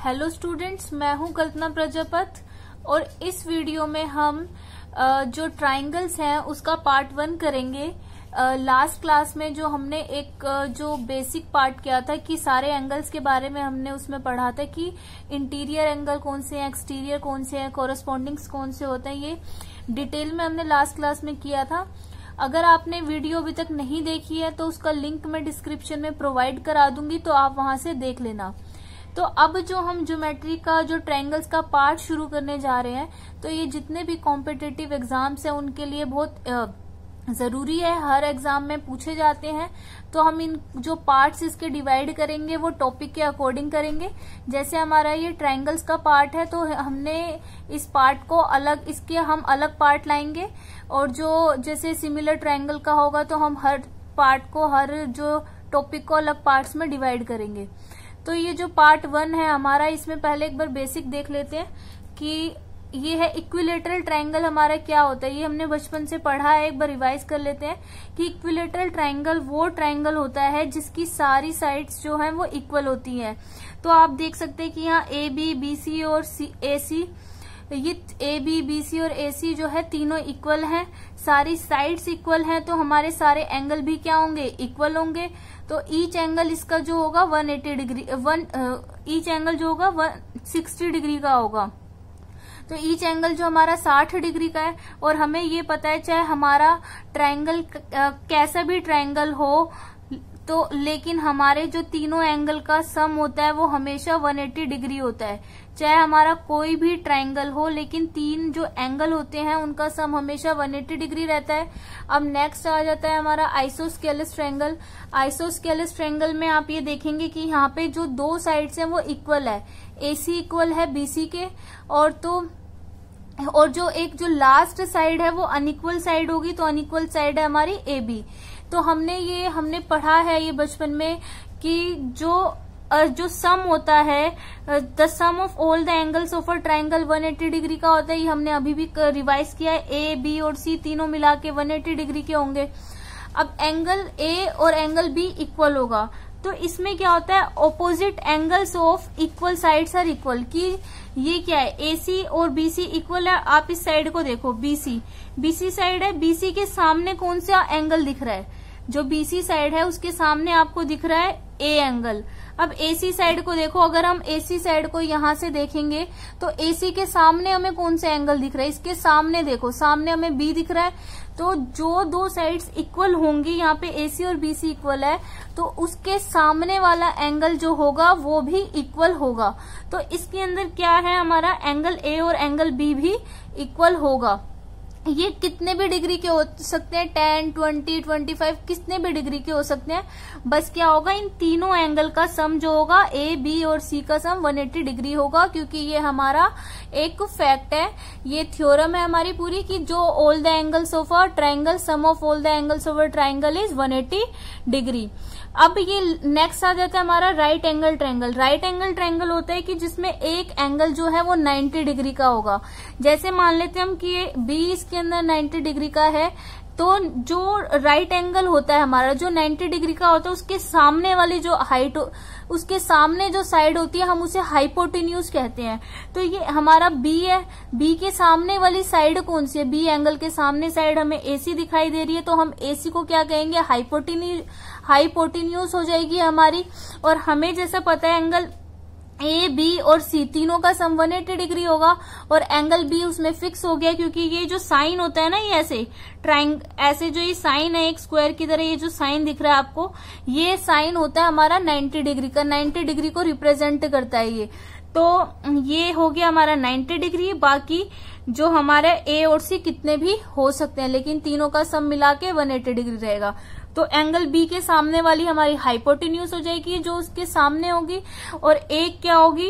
Hello students, मैं हूं कल्पना प्रजापत और इस वीडियो में हम जो ट्राइंगल्स हैं उसका पार्ट 1 करेंगे। लास्ट क्लास में जो हमने एक जो बेसिक पार्ट किया था कि सारे एंगल्स के बारे में हमने उसमें पढ़ा था कि इंटीरियर एंगल कौन से हैं, एक्सटीरियर कौन से हैं, कोरस्पॉन्डिंग्स कौन से होते हैं, ये डिटेल में हमने लास्ट क्लास में किया था। अगर आपने वीडियो अभी तक नहीं देखी है तो उसका लिंक मैं डिस्क्रिप्शन में प्रोवाइड करा दूंगी, तो आप वहां से देख लेना। तो अब जो हम ज्योमेट्री का जो ट्रायंगल्स का पार्ट शुरू करने जा रहे हैं, तो ये जितने भी कॉम्पिटिटिव एग्जाम्स हैं उनके लिए बहुत जरूरी है, हर एग्जाम में पूछे जाते हैं। तो हम इन जो पार्ट्स इसके डिवाइड करेंगे वो टॉपिक के अकॉर्डिंग करेंगे। जैसे हमारा ये ट्रायंगल्स का पार्ट है तो हमने इस पार्ट को अलग, इसके हम अलग पार्ट लाएंगे, और जो जैसे सिमिलर ट्रायंगल का होगा तो हम हर पार्ट को, हर जो टॉपिक को अलग पार्ट्स में डिवाइड करेंगे। तो ये जो पार्ट 1 है हमारा, इसमें पहले एक बार बेसिक देख लेते हैं कि ये है इक्विलेटरल ट्रायंगल हमारा क्या होता है। ये हमने बचपन से पढ़ा है, एक बार रिवाइज कर लेते हैं कि इक्विलेटरल ट्रायंगल वो ट्रायंगल होता है जिसकी सारी साइड्स जो हैं वो इक्वल होती हैं। तो आप देख सकते हैं कि यहाँ ए बी, बी सी और ए सी, ये ए बी, बी सी और ए सी जो है तीनों इक्वल हैं, सारी साइड्स इक्वल हैं, तो हमारे सारे एंगल भी क्या होंगे, इक्वल होंगे। तो ईच एंगल इसका जो होगा 180 डिग्री, ईच एंगल जो होगा 160 डिग्री का होगा। तो ईच एंगल जो हमारा 60 डिग्री का है, और हमें ये पता है चाहे हमारा ट्रायंगल कैसा भी ट्रायंगल हो, तो लेकिन हमारे जो तीनों एंगल का सम होता है वो हमेशा 180 डिग्री होता है। चाहे हमारा कोई भी ट्रायंगल हो, लेकिन तीन जो एंगल होते हैं उनका सम हमेशा 180 डिग्री रहता है। अब नेक्स्ट आ जाता है हमारा आइसोस्केलस ट्रायंगल। आइसोस्केलस ट्रायंगल में आप ये देखेंगे कि यहाँ पे जो दो साइड्स हैं वो इक्वल है, एसी इक्वल है बीसी के, और जो एक जो लास्ट साइड है वो अनइक्वल साइड होगी, तो अनइक्वल साइड है हमारी ए बी। तो हमने पढ़ा है ये बचपन में कि जो सम होता है, the sum of all the angles of a triangle 180 degree का होता है। ये हमने अभी भी रिवाइज किया है, ए बी और सी तीनों मिला के 180 डिग्री के होंगे। अब एंगल ए और एंगल बी इक्वल होगा, तो इसमें क्या होता है, opposite angles of equal sides are equal. कि ये क्या है, एसी और बीसी इक्वल है। आप इस साइड को देखो, बीसी साइड है, बीसी के सामने कौन सा एंगल दिख रहा है, जो बीसी साइड है उसके सामने आपको दिख रहा है ए एंगल। अब एसी साइड को देखो, अगर हम एसी साइड को यहां से देखेंगे तो एसी के सामने हमें कौन सा एंगल दिख रहा है, इसके सामने देखो, सामने हमें बी दिख रहा है। तो जो दो साइड्स इक्वल होंगी, यहाँ पे एसी और बीसी इक्वल है, तो उसके सामने वाला एंगल जो होगा वो भी इक्वल होगा। तो इसके अंदर क्या है, हमारा एंगल ए और एंगल बी भी इक्वल होगा। ये कितने भी डिग्री के हो सकते हैं, 10, 20, 25, कितने भी डिग्री के हो सकते हैं। बस क्या होगा, इन तीनों एंगल का सम जो होगा, ए बी और सी का सम 180 डिग्री होगा, क्योंकि ये हमारा एक फैक्ट है, ये थ्योरम है हमारी पूरी कि जो all the angles of a triangle, sum of all the angles of a triangle is 180 degree. अब ये नेक्स्ट आ जाता है हमारा right angle triangle. Right angle triangle होता है कि जिसमें एक एंगल जो है वो 90 डिग्री का होगा। जैसे मान लेते हैं हम कि ये बी इसके अंदर 90 डिग्री का है, तो जो राइट एंगल होता है हमारा, जो 90 डिग्री का होता है, उसके सामने वाली जो हाइट, उसके सामने जो साइड होती है हम उसे हाइपोटेन्यूज कहते हैं। तो ये हमारा बी है, बी के सामने वाली साइड कौन सी है, बी एंगल के सामने साइड हमें एसी दिखाई दे रही है, तो हम एसी को क्या कहेंगे, हाइपोटेन्यूज हो जाएगी हमारी। और हमें जैसा पता है एंगल ए बी और सी तीनों का सम 180 डिग्री होगा, और एंगल बी उसमें फिक्स हो गया, क्योंकि ये जो साइन होता है ना, ये ऐसे जो ये साइन है एक स्क्वायर की तरह, ये जो साइन दिख रहा है आपको, ये साइन होता है हमारा 90 डिग्री का, 90 डिग्री को रिप्रेजेंट करता है ये। तो ये हो गया हमारा 90 डिग्री। बाकी जो हमारे ए और सी कितने भी हो सकते हैं, लेकिन तीनों का सम मिला के 180 डिग्री रहेगा। तो एंगल बी के सामने वाली हमारी हाइपोटेन्यूज हो जाएगी, जो उसके सामने होगी, और एक क्या होगी,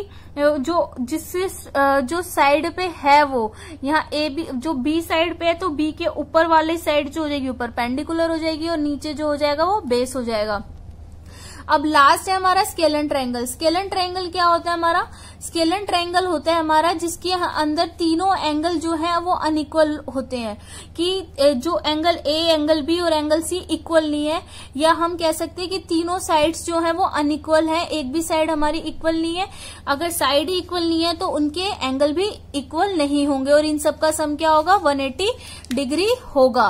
जो साइड पे है वो, यहाँ ए बी जो बी साइड पे है, तो बी के ऊपर वाली साइड जो हो जाएगी वो परपेंडिकुलर हो जाएगी, और नीचे जो हो जाएगा वो बेस हो जाएगा। अब लास्ट है हमारा स्केलन ट्रायंगल। स्केलन ट्रायंगल क्या होता है हमारा? स्केलन ट्रायंगल होता है हमारा जिसके अंदर तीनों एंगल जो है वो अनइक्वल होते हैं, कि जो एंगल ए, एंगल बी और एंगल सी इक्वल नहीं है, या हम कह सकते हैं कि तीनों साइड्स जो है वो अनइक्वल है, एक भी साइड हमारी इक्वल नहीं है। अगर साइड ही इक्वल नहीं है तो उनके एंगल भी इक्वल नहीं होंगे और इन सब का सम क्या होगा? 180 डिग्री होगा।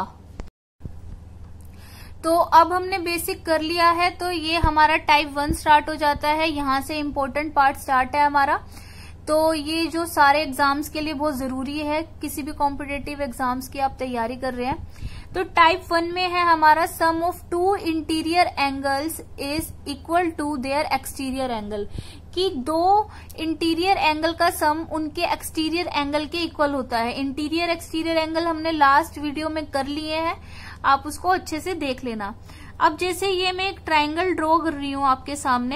तो अब हमने बेसिक कर लिया है, तो ये हमारा टाइप 1 स्टार्ट हो जाता है। यहाँ से इम्पोर्टेंट पार्ट स्टार्ट है हमारा। तो ये जो सारे एग्जाम्स के लिए बहुत जरूरी है, किसी भी कॉम्पिटेटिव एग्जाम्स की आप तैयारी कर रहे हैं। तो टाइप 1 में है हमारा sum of two interior angles is equal to their exterior angle, कि दो इंटीरियर एंगल का सम उनके एक्सटीरियर एंगल के इक्वल होता है। इंटीरियर एक्सटीरियर एंगल हमने लास्ट वीडियो में कर लिए हैं, आप उसको अच्छे से देख लेना। अब जैसे ये मैं एक ट्रायंगल ड्रॉ कर रही हूं आपके सामने,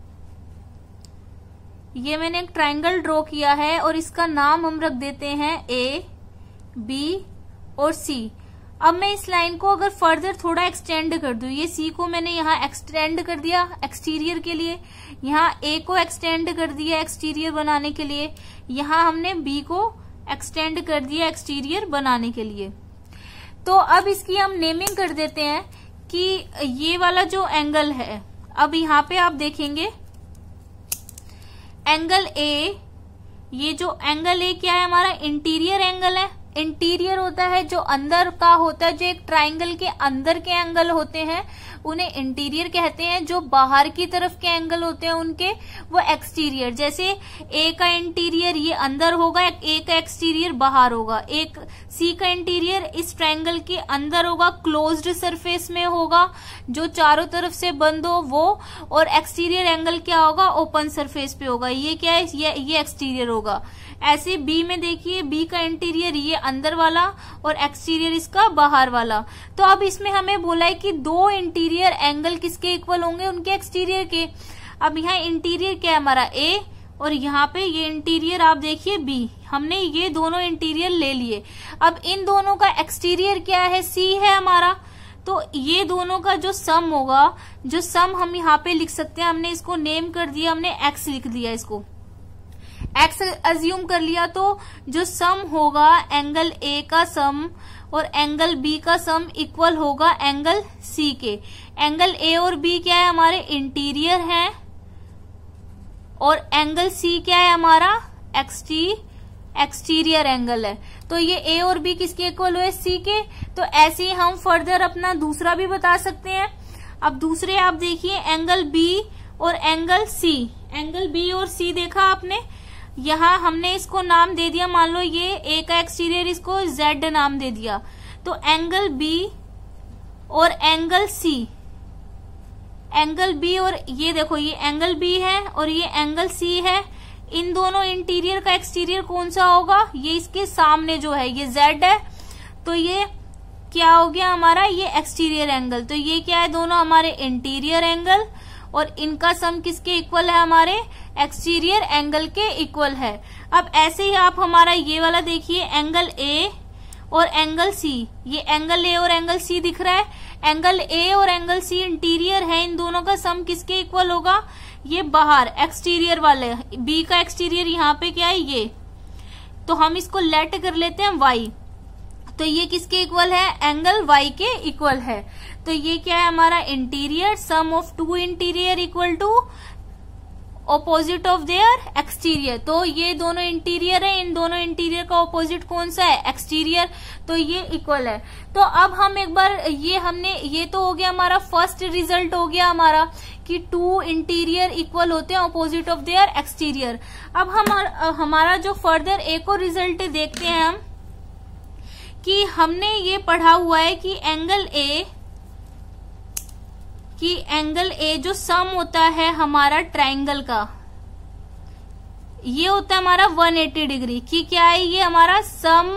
ये मैंने एक ट्रायंगल ड्रॉ किया है और इसका नाम हम रख देते हैं ए, बी और सी। अब मैं इस लाइन को अगर फर्दर थोड़ा एक्सटेंड कर दूं, ये सी को मैंने यहाँ एक्सटेंड कर दिया एक्सटीरियर के लिए, यहाँ ए को एक्सटेंड कर दिया एक्सटीरियर बनाने के लिए, यहाँ हमने बी को एक्सटेंड कर दिया एक्सटीरियर बनाने के लिए। तो अब इसकी हम नेमिंग कर देते हैं कि ये वाला जो एंगल है, अब यहाँ पे आप देखेंगे एंगल ए, ये जो एंगल ए क्या है हमारा? इंटीरियर एंगल है। इंटीरियर होता है जो अंदर का होता है, जो एक ट्रायंगल के अंदर के एंगल होते हैं उन्हें इंटीरियर कहते हैं। जो बाहर की तरफ के एंगल होते हैं उनके वो एक्सटीरियर। जैसे ए का इंटीरियर ये अंदर होगा, ए का एक्सटीरियर बाहर होगा। एक सी का इंटीरियर इस ट्रायंगल के अंदर होगा, क्लोज्ड सरफेस में होगा जो चारों तरफ से बंद हो वो, और एक्सटीरियर एंगल क्या होगा? ओपन सरफेस पे होगा। ये क्या है? ये एक्सटीरियर होगा। ऐसे बी में देखिए, बी का इंटीरियर ये अंदर वाला और एक्सटीरियर इसका बाहर वाला। तो अब इसमें हमें बोला है कि दो इंटीरियर एंगल किसके इक्वल होंगे? उनके एक्सटीरियर के। अब यहाँ इंटीरियर क्या है हमारा? ए, और यहाँ पे ये इंटीरियर आप देखिए बी। हमने ये दोनों इंटीरियर ले लिए। अब इन दोनों का एक्सटीरियर क्या है? सी है हमारा। तो ये दोनों का जो सम होगा, जो सम हम यहाँ पे लिख सकते हैं, हमने इसको नेम कर दिया, हमने एक्स लिख दिया, इसको एक्स अज्यूम कर लिया। तो जो सम होगा एंगल ए का सम और एंगल बी का सम इक्वल होगा एंगल सी के। एंगल ए और बी क्या है हमारे? इंटीरियर है, और एंगल सी क्या है हमारा? एक्सटीरियर एंगल है। तो ये ए और बी किसके इक्वल हुए? सी के। तो ऐसे ही हम फर्दर अपना दूसरा भी बता सकते हैं। अब दूसरे आप देखिए एंगल बी और एंगल सी। एंगल बी और सी देखा आपने, यहाँ हमने इसको नाम दे दिया, मान लो ये ए का एक्सटीरियर, इसको जेड नाम दे दिया। तो एंगल बी और एंगल सी, एंगल बी और ये देखो ये एंगल बी है और ये एंगल सी है। इन दोनों इंटीरियर का एक्सटीरियर कौन सा होगा? ये इसके सामने जो है ये जेड है, तो ये क्या हो गया हमारा? ये एक्सटीरियर एंगल। तो ये क्या है? दोनों हमारे इंटीरियर एंगल, और इनका सम किसके इक्वल है? हमारे एक्सटीरियर एंगल के इक्वल है। अब ऐसे ही आप हमारा ये वाला देखिए एंगल ए और एंगल सी, ये एंगल ए और एंगल सी दिख रहा है। एंगल ए और एंगल सी इंटीरियर है, इन दोनों का सम किसके इक्वल होगा? ये बाहर एक्सटीरियर वाले, बी का एक्सटीरियर यहाँ पे क्या है? ये। तो हम इसको लेट कर लेते हैं वाई। तो ये किसके इक्वल है? एंगल वाई के इक्वल है। तो ये क्या है हमारा? Interior. Sum of two interior equal to opposite of their exterior. तो ये दोनों इंटीरियर है, इन दोनों इंटीरियर का ऑपोजिट कौन सा है? एक्सटीरियर। तो ये इक्वल है। तो अब हम एक बार ये तो हो गया हमारा फर्स्ट रिजल्ट हो गया हमारा कि टू इंटीरियर इक्वल होते हैं ऑपोजिट ऑफ देयर एक्सटीरियर। अब हमारा जो फर्दर एक और रिजल्ट देखते हैं हम, कि हमने ये पढ़ा हुआ है कि एंगल ए जो सम होता है हमारा ट्रायंगल का, ये होता है हमारा 180 डिग्री। कि क्या है ये हमारा? Sum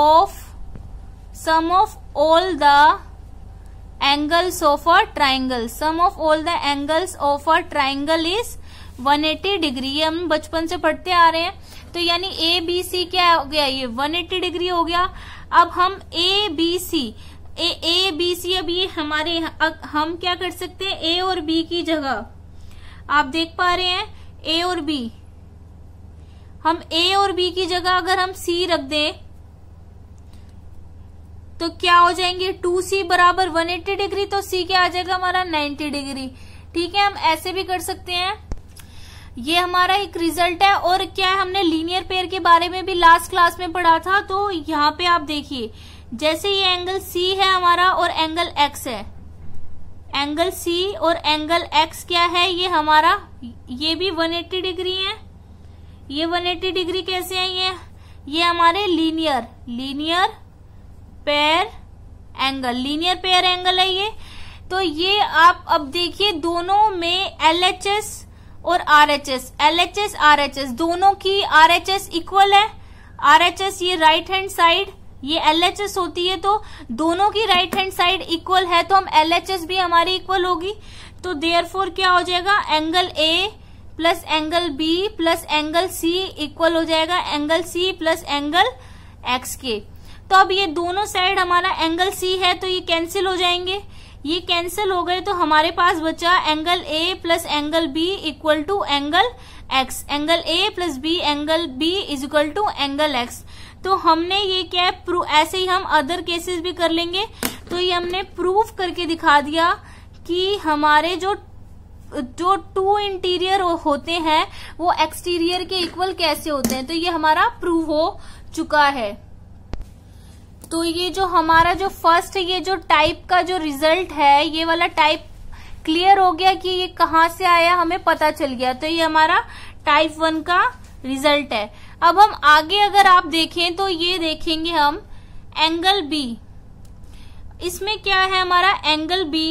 of all the angles of a triangle. Sum of all the angles of a triangle is 180 degree. ये हम बचपन से पढ़ते आ रहे हैं। तो यानी ए बी सी क्या हो गया? ये 180 डिग्री हो गया। अब हम A B C A B C, अब ये हमारे हम क्या कर सकते हैं, ए और बी की जगह आप देख पा रहे हैं ए और बी, हम ए और बी की जगह अगर हम सी रख दें तो क्या हो जाएंगे, 2c बराबर 180 डिग्री, तो c क्या आ जाएगा हमारा 90 डिग्री। ठीक है, हम ऐसे भी कर सकते हैं। ये हमारा एक रिजल्ट है। और क्या है, हमने लीनियर पेयर के बारे में भी लास्ट क्लास में पढ़ा था। तो यहाँ पे आप देखिए, जैसे ये एंगल c है हमारा और एंगल x है, एंगल c और एंगल x क्या है, ये हमारा ये भी 180 डिग्री है। ये 180 डिग्री कैसे है, ये हमारे लीनियर पेयर एंगल है ये। तो ये आप अब देखिए, दोनों में LHS और RHS दोनों की RHS इक्वल है। RHS ये राइट हैंड साइड, ये LHS होती है, तो दोनों की राइट हैंड साइड इक्वल है, तो हम LHS भी हमारी इक्वल होगी। तो देयरफॉर क्या हो जाएगा, angle A plus angle B plus angle C equal हो जाएगा angle C plus angle X के। तो अब ये दोनों साइड हमारा एंगल C है, तो ये कैंसिल हो जाएंगे, ये कैंसिल हो गए, तो हमारे पास बचा angle A plus angle B equal to angle X, angle A plus B angle B is equal to angle X। तो हमने ये क्या है, ऐसे ही हम अदर केसेस भी कर लेंगे। तो ये हमने प्रूफ करके दिखा दिया कि हमारे जो टू इंटीरियर होते हैं वो एक्सटीरियर के इक्वल कैसे होते हैं। तो ये हमारा प्रूव हो चुका है। तो ये जो हमारा जो फर्स्ट ये जो टाइप का जो रिजल्ट है, ये वाला टाइप क्लियर हो गया कि ये कहाँ से आया, हमें पता चल गया। तो ये हमारा टाइप 1 का रिजल्ट है। अब हम आगे अगर आप देखें तो ये देखेंगे हम एंगल B, इसमें क्या है हमारा angle B,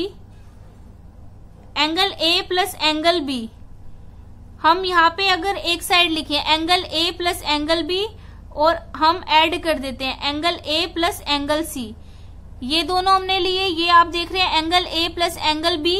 angle A plus angle B, हम यहाँ पे अगर एक साइड लिखे angle A plus angle B और हम ऐड कर देते हैं angle A plus angle C, ये दोनों हमने लिए। ये आप देख रहे हैं angle A plus angle B,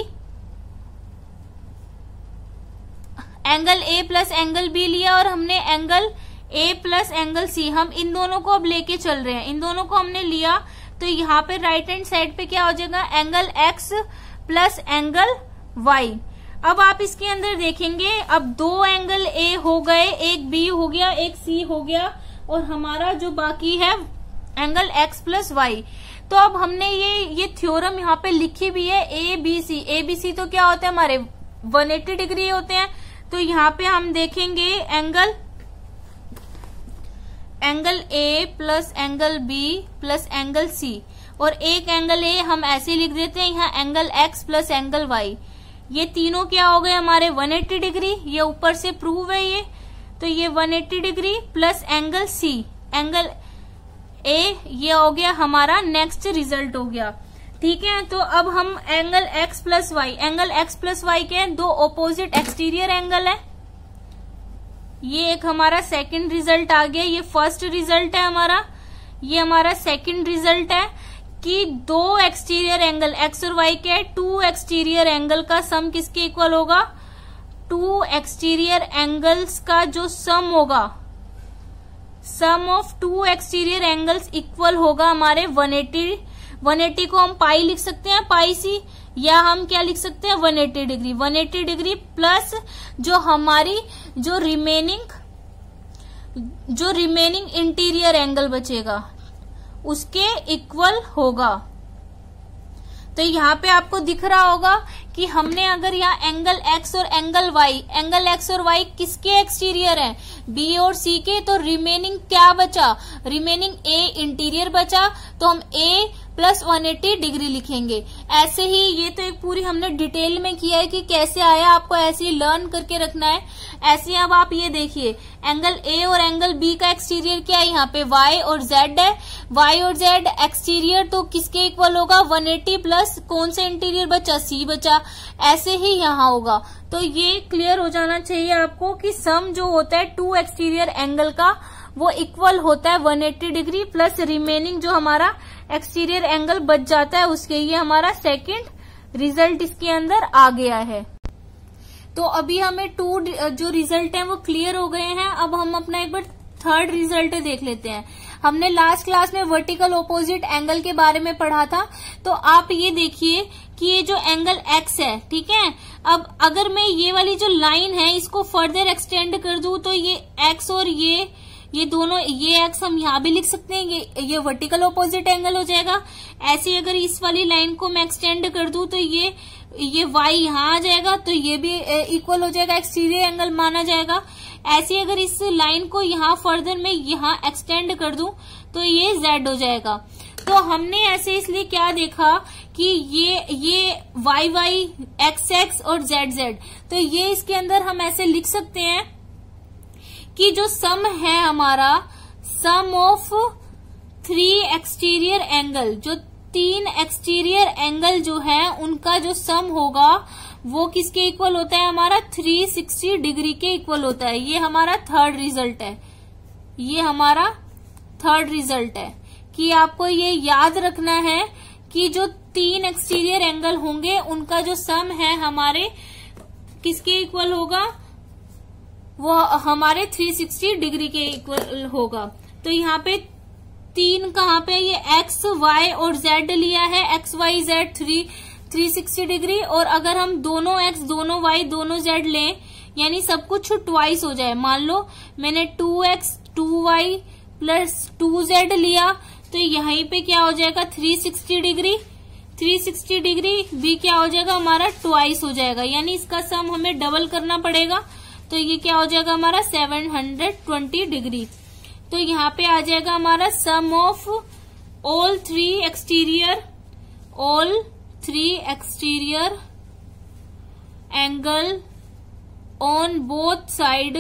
angle A plus angle B लिया और हमने angle A plus angle C, हम इन दोनों को अब लेके चल रहे हैं, इन दोनों को हमने लिया। तो यहाँ पे राइट हैंड साइड पे क्या हो जाएगा, angle X plus angle Y। अब आप इसके अंदर देखेंगे, अब दो एंगल A हो गए, एक B हो गया, एक C हो गया, और हमारा जो बाकी है एंगल X प्लस Y। तो अब हमने ये थ्योरम यहाँ पे लिखी भी है, ABC तो क्या होता है हमारे 180 डिग्री होते हैं। तो यहाँ पे हम देखेंगे angle A plus angle B plus angle C, और एक एंगल A हम ऐसे लिख देते हैं, यहाँ angle X plus angle Y। ये तीनों क्या हो गए हमारे 180 डिग्री, ये ऊपर से प्रूव है ये। तो ये 180 degree plus angle C, angle A, ये हो गया हमारा नेक्स्ट रिजल्ट हो गया। ठीक है, तो अब हम angle X plus Y, angle X plus Y के दो ऑपोजिट एक्सटीरियर एंगल है, ये एक हमारा सेकंड रिजल्ट आ गया। ये फर्स्ट रिजल्ट है हमारा, ये हमारा सेकंड रिजल्ट है कि दो एक्सटीरियर एंगल X और Y के टू एक्सटीरियर एंगल का सम किसके इक्वल होगा, टू एक्सटीरियर एंगल्स का जो सम होगा, sum of two exterior angles equal होगा हमारे 180 को हम पाई लिख सकते हैं, पाई सी, या हम क्या लिख सकते हैं 180 डिग्री प्लस जो हमारी जो रिमेनिंग इंटीरियर एंगल बचेगा उसके इक्वल होगा। तो यहाँ पे आपको दिख रहा होगा कि हमने अगर यहाँ एंगल X और एंगल X और Y किसके एक्सटीरियर हैं, B और C के, तो रिमेनिंग क्या बचा, रिमेनिंग A इंटीरियर बचा, तो हम A प्लस 180 डिग्री लिखेंगे। ऐसे ही ये तो एक पूरी हमने डिटेल में किया है कि कैसे आया, आपको ऐसे ही लर्न करके रखना है। ऐसे अब आप ये देखिए एंगल A और एंगल B का एक्सटीरियर क्या है, यहाँ पे Y और Z है, Y और Z एक्सटीरियर तो किसके इक्वल होगा 180 प्लस कौन सा इंटीरियर बचा, C बचा। ऐसे ही यहाँ होगा। तो ये क्लियर हो जाना चाहिए आपको कि सम जो होता है टू एक्सटीरियर एंगल का वो इक्वल होता है 180 डिग्री प्लस रिमेनिंग जो हमारा एक्सटीरियर एंगल बच जाता है उसके। ये हमारा सेकंड रिजल्ट इसके अंदर आ गया है। तो अभी हमें टू जो रिजल्ट है वो क्लियर हो गए हैं। अब हम अपना एक बार थर्ड रिजल्ट देख लेते हैं। हमने लास्ट क्लास में वर्टिकल ऑपोजिट एंगल के बारे में पढ़ा था। तो आप ये देखिए कि ये जो एंगल x है, ठीक है, अब अगर मैं ये वाली जो लाइन है इसको फर्दर एक्सटेंड कर दूं तो ये x और ये दोनों, ये x हम यहाँ भी लिख सकते हैं, ये वर्टिकल ऑपोजिट एंगल हो जाएगा। ऐसे अगर इस वाली लाइन को मैं एक्सटेंड कर दूं तो ये y यहाँ आ जाएगा, तो ये भी इक्वल हो जाएगा, एक्सटीरियर एंगल माना जाएगा। ऐसे अगर इस लाइन को यहाँ फर्दर मैं यहाँ एक्सटेंड कर दूं तो ये z हो जाएगा। तो हमने ऐसे इसलिए क्या देखा कि ये y x और z, तो ये इसके अंदर हम ऐसे लिख सकते हैं कि जो सम है हमारा, सम ऑफ 3 एक्सटीरियर एंगल, जो 3 एक्सटीरियर एंगल जो है उनका जो सम होगा वो किसके इक्वल होता है, हमारा 360 डिग्री के इक्वल होता है। ये हमारा थर्ड रिजल्ट है, ये हमारा थर्ड रिजल्ट है कि आपको ये याद रखना है कि जो 3 एक्सटीरियर एंगल होंगे उनका जो सम है हमारे किसके इक्वल होगा, वो हमारे 360 डिग्री के इक्वल होगा। तो यहाँ पे 3 कहाँ पे, ये x, y और z लिया है, x, y, z 360 डिग्री। और अगर हम दोनों x, दोनों y, दोनों z लें, यानी सब कुछ ट्वाइस हो जाए, मान लो मैंने 2x, 2y प्लस 2z लिया, तो यहीं पे क्या हो जाएगा 360 डिग्री, 360 डिग्री भी क्या हो जाएगा हमारा ट्वाइस हो जाएगा, यानी इसका सम हमें डबल करना पड़ेगा। तो ये क्या हो जाएगा हमारा 720 डिग्री। तो यहाँ पे आ जाएगा हमारा sum of all 3 exterior angle on both side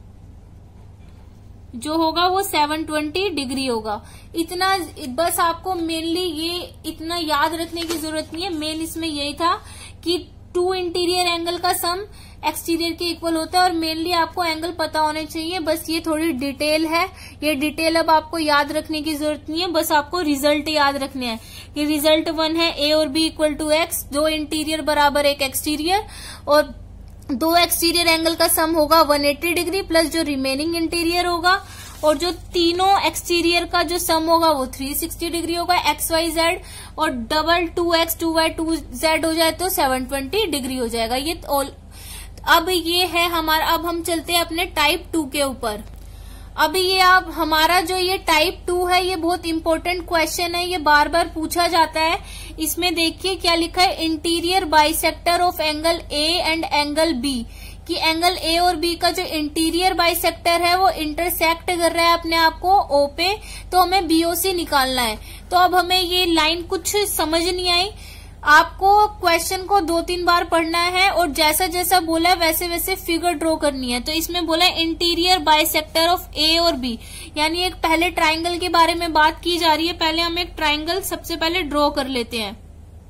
जो होगा वो 720 डिग्री होगा। इतना बस आपको मेनली ये इतना याद रखने की जरूरत नहीं है। मेन इसमें यही था कि 2 इंटीरियर एंगल का सम एक्सटीरियर के इक्वल होता है और मेनली आपको एंगल पता होने चाहिए। बस ये थोड़ी डिटेल है, ये डिटेल अब आपको याद रखने की जरूरत नहीं है, बस आपको रिजल्ट याद रखने हैं कि रिजल्ट 1 है a और b equal to x, 2 interior बराबर 1 एक्सटीरियर, और 2 एक्सटीरियर एंगल का सम होगा 180 डिग्री प्लस जो रिमेनिंग इंटीरियर होगा, और जो तीनों एक्सटीरियर का जो सम होगा वो 360 डिग्री होगा, x, y, z, और डबल 2x, 2y, 2z हो जाए तो 720 डिग्री हो जाएगा। ये अब ये है हमारा, अब हम चलते हैं अपने टाइप 2 के ऊपर। अब ये अब हमारा जो ये टाइप 2 है ये बहुत इंपॉर्टेंट क्वेश्चन है, ये बार बार पूछा जाता है। इसमें देखिए क्या लिखा है, interior bisector of angle A and angle B, कि एंगल ए और बी का जो इंटीरियर बाइसेक्टर है वो इंटरसेक्ट कर रहा है अपने आप को ओ पे, तो हमें बीओसी निकालना है। तो अब हमें ये लाइन कुछ समझ नहीं आई, आपको क्वेश्चन को 2-3 बार पढ़ना है और जैसा जैसा बोला है वैसे वैसे फिगर ड्रॉ करनी है। तो इसमें बोला है इंटीरियर बाइसेक्टर ऑफ ए और बी, यानी एक पहले ट्राइंगल के बारे में बात की जा रही है। पहले हम एक ट्राइंगल सबसे पहले ड्रॉ कर लेते हैं।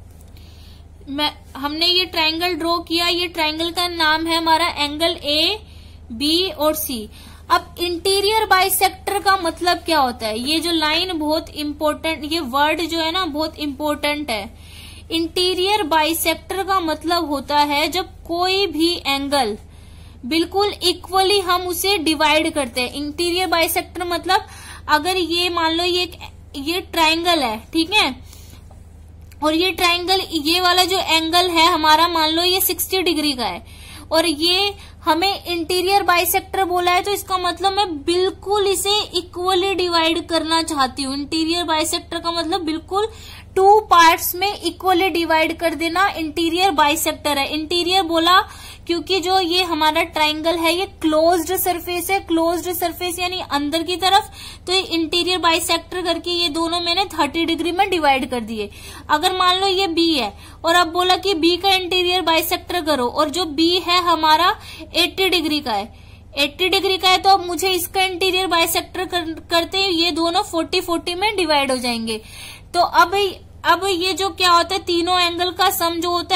हमने ये ट्राइंगल ड्रॉ किया, ये ट्राइंगल का नाम है हमारा एंगल ए, बी और सी। अब इंटीरियर बाइसेक्टर का मतलब क्या होता है, ये जो लाइन बहुत इंपॉर्टेंट, ये वर्ड जो है ना बहुत इंपॉर्टेंट है। इंटीरियर बाइसेक्टर का मतलब होता है जब कोई भी एंगल बिल्कुल इक्वली हम उसे डिवाइड करते हैं। इंटीरियर बाइसेक्टर मतलब अगर ये मान लो ये ट्राइंगल है, ठीक है, और ये ट्राइंगल, ये वाला जो एंगल है हमारा मान लो ये 60 डिग्री का है और ये हमें इंटीरियर बाइसेक्टर बोला है, तो इसका मतलब मैं बिल्कुल इसे इक्वली डिवाइड करना चाहती हूँ। इंटीरियर बाइसेक्टर का मतलब बिल्कुल 2 पार्ट्स में इक्वली डिवाइड कर देना इंटीरियर बाइसेक्टर है। इंटीरियर बोला क्योंकि जो ये हमारा ट्राइंगल है ये क्लोज्ड सरफेस है, क्लोज्ड सरफेस यानी अंदर की तरफ, तो ये इंटीरियर बाइसेक्टर करके ये दोनों मैंने 30 डिग्री में डिवाइड कर दिए। अगर मान लो ये बी है और अब बोला कि बी का इंटीरियर बाइसेक्टर करो, और जो बी है हमारा 80 डिग्री का है, 80 डिग्री का है, तो अब मुझे इसका इंटीरियर बाइसेक्टर करते ये दोनों 40-40 में डिवाइड हो जाएंगे। तो अब ये जो क्या होता है, तीनों एंगल का सम जो होता है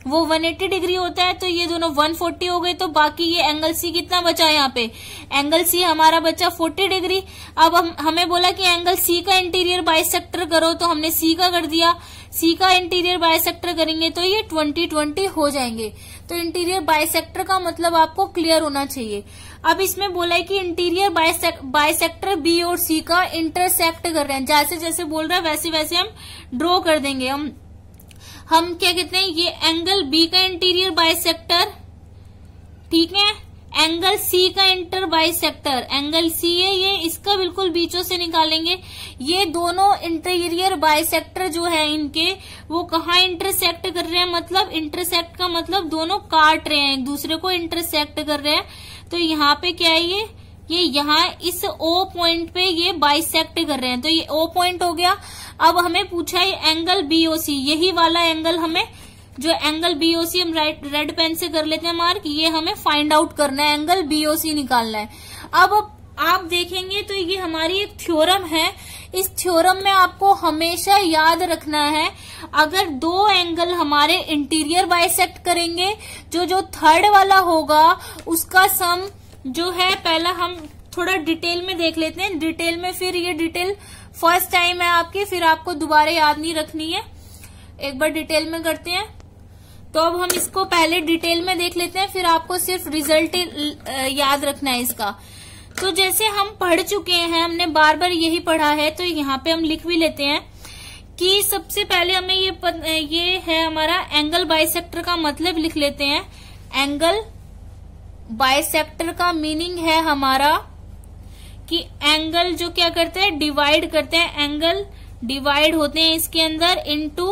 वो 180 डिग्री होता है, तो ये दोनों 140 हो गए। तो बाकी ये एंगल सी कितना बचा यहाँ पे, एंगल सी हमारा बचा 40 डिग्री। अब हमें बोला कि एंगल सी का इंटीरियर बाइसेक्टर करो, तो हमने सी का कर दिया। सी का इंटीरियर बाइसेक्टर करेंगे तो ये 20-20 हो जाएंगे। तो इंटीरियर बाइसेक्टर का मतलब आपको क्लियर होना चाहिए। अब इसमें बोला है कि इंटीरियर बाइसेक्टर बी और सी का इंटरसेक्ट कर रहे हैं, जैसे जैसे बोल रहा है वैसे वैसे हम ड्रॉ कर देंगे। हम क्या कहते हैं, ये एंगल बी का इंटीरियर बाइसेक्टर, ठीक है, एंगल सी का इंटर बाइसेक्टर, एंगल सी है ये, इसका बिल्कुल बीचों से निकालेंगे। ये दोनों इंटीरियर बाइसेक्टर जो है इनके, वो कहाँ इंटरसेक्ट कर रहे हैं, मतलब इंटरसेक्ट का मतलब दोनों काट रहे हैं, एक दूसरे को इंटरसेक्ट कर रहे हैं। तो यहाँ पे क्या है, ये यहाँ इस ओ पॉइंट पे ये बाइसेक्ट कर रहे हैं, तो ये ओ पॉइंट हो गया। अब हमें पूछा है एंगल बीओसी, यही वाला एंगल हमें, जो एंगल बीओसी हम रेड पेन से कर लेते हैं मार्क, ये हमें फाइंड आउट करना है, एंगल बीओसी निकालना है। अब आप देखेंगे तो ये हमारी एक थ्योरम है। इस थ्योरम में आपको हमेशा याद रखना है, अगर दो एंगल हमारे इंटीरियर बाइसेक्ट करेंगे, जो थर्ड वाला होगा उसका सम जो है, पहला हम थोड़ा डिटेल में देख लेते हैं, डिटेल में, फिर ये डिटेल फर्स्ट टाइम है आपकी, फिर आपको दोबारा याद नहीं रखनी है, एक बार डिटेल में करते हैं। तो अब हम इसको पहले डिटेल में देख लेते हैं, फिर आपको सिर्फ रिजल्ट याद रखना है इसका। तो जैसे हम पढ़ चुके हैं, हमने बार बार यही पढ़ा है, तो यहाँ पे हम लिख भी लेते हैं कि सबसे पहले हमें ये है हमारा एंगल बाइसेक्टर का मतलब लिख लेते हैं। एंगल बाइसेक्टर का मीनिंग है हमारा कि एंगल जो क्या करते हैं, डिवाइड करते हैं, एंगल डिवाइड होते हैं इसके अंदर इनटू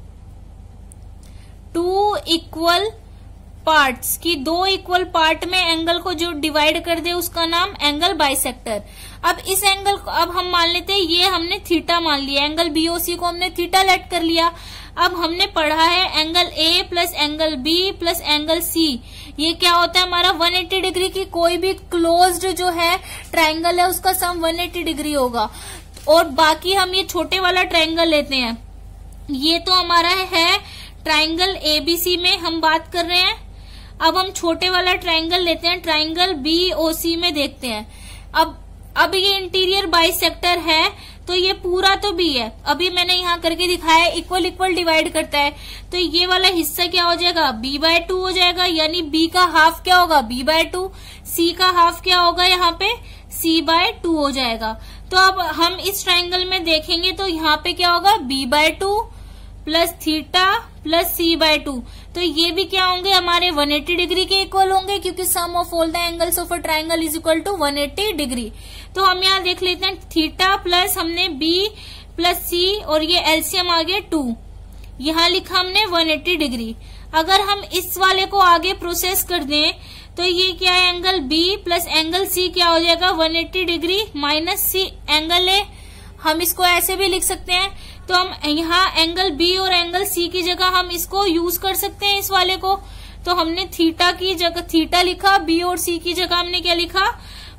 2 इक्वल पार्ट्स, की 2 इक्वल पार्ट में एंगल को जो डिवाइड कर दे उसका नाम एंगल बाइसेक्टर। अब इस एंगल को अब हम मान लेते हैं, ये हमने थीटा मान लिया, एंगल बीओसी को हमने थीटा लेट कर लिया। अब हमने पढ़ा है angle A plus angle B plus angle C, ये क्या होता है हमारा 180 डिग्री की कोई भी क्लोज्ड जो है ट्राइंगल है उसका सम 180 डिग्री होगा। और बाकी हम ये छोटे वाला ट्राइंगल लेते हैं, ये तो हमारा है ट्राइंगल एबीसी में हम बात कर रहे हैं। अब हम छोटे वाला ट्राइंगल लेते हैं, ट्राइंगल बीओसी में देखते हैं। अब ये इंटीरियर बाइसेक्टर है, तो ये पूरा तो बी है, अभी मैंने यहाँ करके दिखाया है, इक्वल इक्वल डिवाइड करता है, तो ये वाला हिस्सा क्या हो जाएगा, b/2 हो जाएगा, यानी b का हाफ क्या होगा, b/2, c का हाफ क्या होगा यहाँ पे, c/2 हो जाएगा। तो अब हम इस ट्राइंगल में देखेंगे तो यहाँ पे क्या होगा, b/2 plus theta plus c/2, तो ये भी क्या होंगे हमारे 180 डिग्री के इक्वल होंगे, क्योंकि sum of all the angles of a triangle is equal to 180 degree. तो हम यहाँ देख लेते हैं, थीटा प्लस हमने b प्लस c और ये एलसीएम आ गया 2, यहाँ लिखा हमने 180 डिग्री। अगर हम इस वाले को आगे प्रोसेस कर दें तो ये क्या है, angle b plus angle c क्या हो जाएगा 180 degree minus c angle a, हम इसको ऐसे भी लिख सकते हैं। तो हम यहाँ एंगल बी और एंगल सी की जगह हम इसको यूज कर सकते हैं, इस वाले को। तो हमने थीटा की जगह थीटा लिखा, बी और सी की जगह हमने क्या लिखा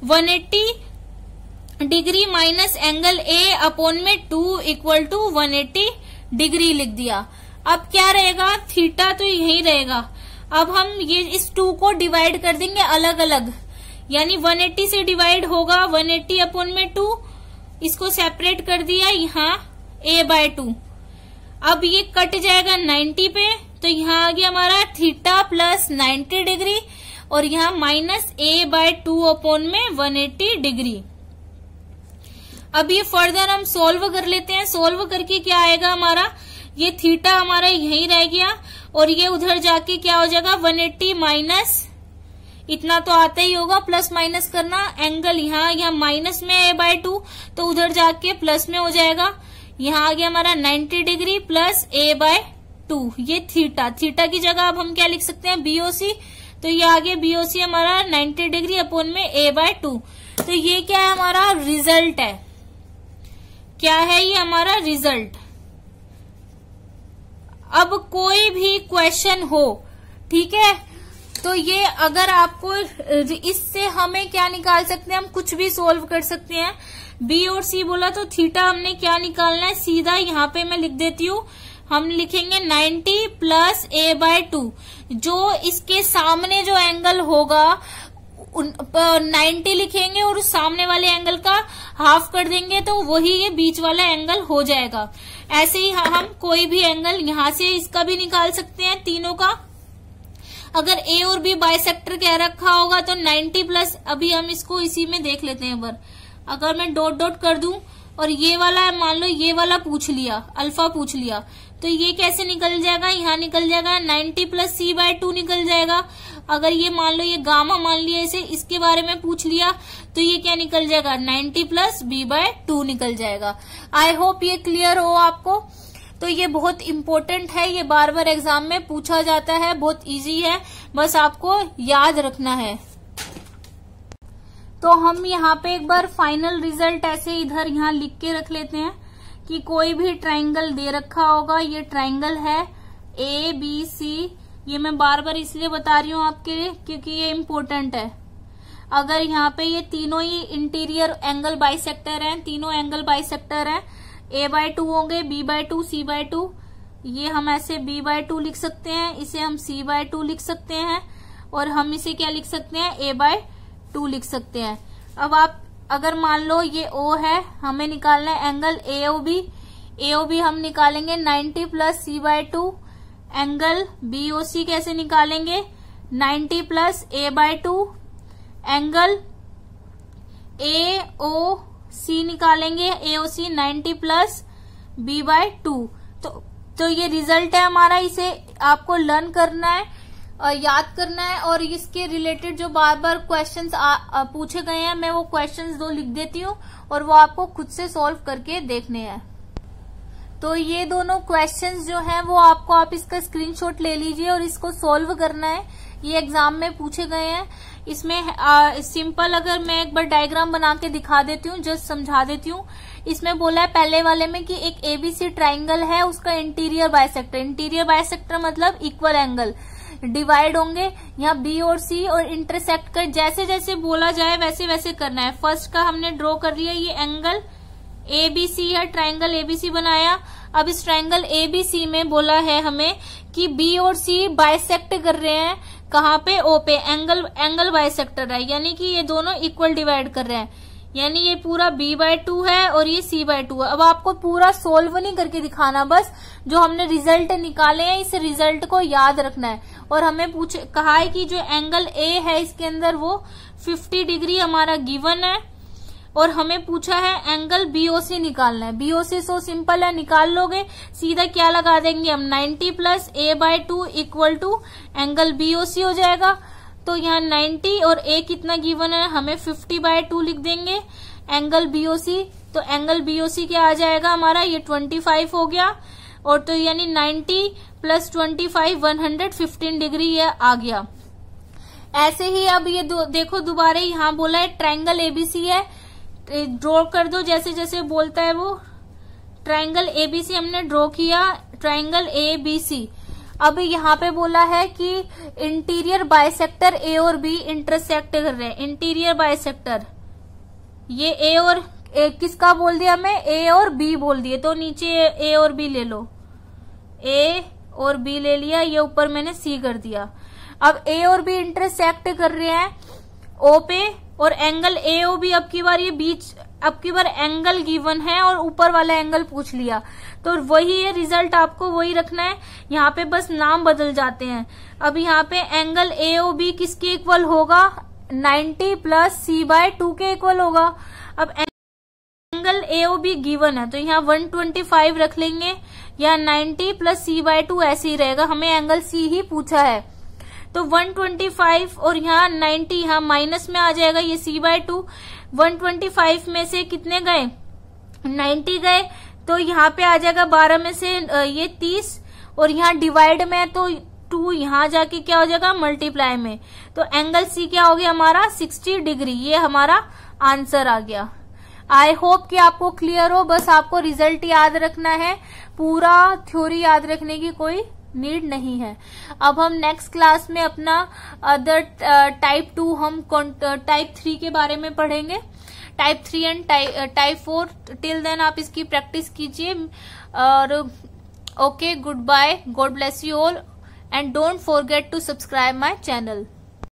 180 degree minus angle A upon में 2 इक्वल टू 180 डिग्री लिख दिया। अब क्या रहेगा, थीटा तो यही रहेगा। अब हम ये इस 2 को डिवाइड कर देंगे अलग अलग, यानी 180 से डिवाइड होगा 180 अपॉन में 2, इसको सेपरेट कर दिया यहाँ a/2। अब ये कट जाएगा 90 पे, तो यहाँ आ गया हमारा थीटा प्लस 90 डिग्री और यहाँ माइनस a/2 अपॉन में 180 डिग्री। अब ये फर्दर हम सोल्व कर लेते हैं, सोल्व करके क्या आएगा हमारा, ये थीटा हमारा यहीं रह गया और ये उधर जाके क्या हो जाएगा 180 माइनस, इतना तो आता ही होगा प्लस माइनस करना, एंगल यहाँ माइनस में a/2 तो उधर जाके प्लस में हो जाएगा। यहाँ आ गया हमारा 90 डिग्री प्लस a/2, ये थीटा, थीटा की जगह अब हम क्या लिख सकते हैं बीओसी, तो ये आ गया बीओसी हमारा 90 डिग्री अपॉन में a/2। तो ये क्या है हमारा रिजल्ट है, क्या है ये हमारा रिजल्ट। अब कोई भी क्वेश्चन हो, ठीक है, तो ये अगर आपको इससे हमें क्या निकाल सकते हैं, हम कुछ भी सोल्व कर सकते हैं। बी और सी बोला तो थीटा हमने क्या निकालना है, सीधा यहाँ पे मैं लिख देती हूँ हम लिखेंगे 90 प्लस a/2। जो इसके सामने जो एंगल होगा 90 लिखेंगे और उस सामने वाले एंगल का हाफ कर देंगे तो वही ये बीच वाला एंगल हो जाएगा। ऐसे ही हम कोई भी एंगल यहां से इसका भी निकाल सकते हैं तीनों का। अगर ए और बी बाइसेक्टर कह रखा होगा तो 90 प्लस, अभी हम इसको इसी में देख लेते हैं एक बार। अगर मैं डॉट डॉट कर दूं और ये वाला मान लो ये वाला पूछ लिया, अल्फा पूछ लिया, तो ये कैसे निकल जाएगा, यहाँ निकल जाएगा 90 प्लस c/2 निकल जाएगा। अगर ये मान लो ये गामा मान लिया, इसे इसके बारे में पूछ लिया तो ये क्या निकल जाएगा 90 प्लस b/2 निकल जाएगा। आई होप ये क्लियर हो आपको। तो ये बहुत इंपॉर्टेंट है, ये बार बार एग्जाम में पूछा जाता है, बहुत इजी है, बस आपको याद रखना है। तो हम यहाँ पे एक बार फाइनल रिजल्ट ऐसे इधर यहाँ लिख के रख लेते हैं कि कोई भी ट्राइंगल दे रखा होगा, ये ट्राइंगल है ABC। ये मैं बार बार इसलिए बता रही हूँ आपके लिए क्योंकि ये इम्पोर्टेंट है। अगर यहाँ पे ये तीनों ही इंटीरियर एंगल बाइसेक्टर हैं, तीनों एंगल बाइसेक्टर हैं, a/2 होंगे, b/2, c/2। ये हम ऐसे b/2 लिख सकते हैं, इसे हम c/2 लिख सकते हैं और हम इसे क्या लिख सकते हैं a/2 लिख सकते हैं। अब आप अगर मान लो ये O है, हमें निकालना है एंगल AOB। AOB हम निकालेंगे 90 प्लस c/2। एंगल BOC कैसे निकालेंगे 90 प्लस a/2। एंगल AOC निकालेंगे, AOC 90 प्लस b/2। तो ये रिजल्ट है हमारा, इसे आपको लर्न करना है और याद करना है। और इसके रिलेटेड जो बार बार क्वेश्चंस पूछे गए हैं, मैं वो क्वेश्चंस 2 लिख देती हूँ और वो आपको खुद से सॉल्व करके देखने हैं। तो ये दोनों क्वेश्चंस जो हैं वो आपको, आप इसका स्क्रीनशॉट ले लीजिए और इसको सॉल्व करना है। ये एग्जाम में पूछे गए हैं। इसमें सिंपल अगर मैं एक बार डायग्राम बना के दिखा देती हूँ, जस्ट समझा देती हूँ। इसमें बोला है पहले वाले में कि एक ABC ट्राइंगल है, उसका इंटीरियर बाइसेक्टर। इंटीरियर बाइसेक्टर मतलब इक्वल एंगल डिवाइड होंगे, यहाँ B और C और इंटरसेक्ट कर, जैसे जैसे बोला जाए वैसे वैसे करना है। फर्स्ट का हमने ड्रॉ कर लिया, ये एंगल ABC है, ट्राइंगल ABC बनाया। अब इस ट्राइंगल ABC में बोला है हमें कि B और C बाइसेक्ट कर रहे हैं, कहाँ पे O पे, एंगल बाइसेक्टर है, यानी कि ये दोनों इक्वल डिवाइड कर रहे हैं, यानी ये पूरा b/2 है और ये c/2 है। अब आपको पूरा सोल्व नहीं करके दिखाना, बस जो हमने रिजल्ट निकाले हैं इस रिजल्ट को याद रखना है। और हमें कहा है कि जो एंगल A है इसके अंदर वो 50 डिग्री हमारा गिवन है और हमें पूछा है एंगल BOC निकालना है। BOC सो सिंपल है, निकाल लोगे, सीधा क्या लगा देंगे हम 90 plus a/2 equal to angle BOC हो जाएगा। तो यहाँ 90 और A कितना गिवन है, हमें 50/2 लिख देंगे एंगल BOC। तो एंगल BOC क्या आ जाएगा हमारा, ये 25 हो गया, और तो यानी 90 प्लस 25 115 डिग्री ये आ गया। ऐसे ही अब ये देखो दोबारा यहाँ बोला है ट्राइंगल ABC है, ड्रॉ कर दो जैसे जैसे बोलता है वो। ट्राइंगल ABC हमने ड्रॉ किया, ट्राइंगल ABC। अब यहाँ पे बोला है कि इंटीरियर बाइसेक्टर A और B इंटरसेक्ट कर रहे हैं। इंटीरियर बाइसेक्टर ये A और किसका बोल दिया हमें, A और B बोल दिए, तो नीचे A और B ले लो, A और B ले लिया, ये ऊपर मैंने C कर दिया। अब A और B इंटरसेक्ट कर रहे हैं O पे, और एंगल AOB अब की बार ये बीच, अब की बार एंगल गिवन है और ऊपर वाला एंगल पूछ लिया, तो वही है रिजल्ट, आपको वही रखना है। यहाँ पे बस नाम बदल जाते हैं। अब यहाँ पे एंगल AOB किसके इक्वल होगा, 90 प्लस c/2 के इक्वल होगा। अब एंगल AOB गिवन है तो यहाँ 125 रख लेंगे, या 90 प्लस c/2 ऐसे ही रहेगा, हमें एंगल C ही पूछा है। तो 125 और यहाँ 90 यहाँ माइनस में आ जाएगा, ये c/2। 125 में से कितने गए, 90 गए, तो यहाँ पे आ जाएगा 12 में से ये 30, और यहाँ डिवाइड में तो 2 यहाँ जाके क्या हो जाएगा मल्टीप्लाई में, तो एंगल C क्या हो गया हमारा 60 डिग्री। ये हमारा आंसर आ गया। आई होप कि आपको क्लियर हो, बस आपको रिजल्ट याद रखना है, पूरा थ्योरी याद रखने की कोई नीड नहीं है। अब हम नेक्स्ट क्लास में अपना अदर टाइप 2 हम टाइप 3 के बारे में पढ़ेंगे, type 3 and type 4। Till then आप इसकी प्रैक्टिस कीजिए और Okay, goodbye. God bless you all. And don't forget to subscribe my channel.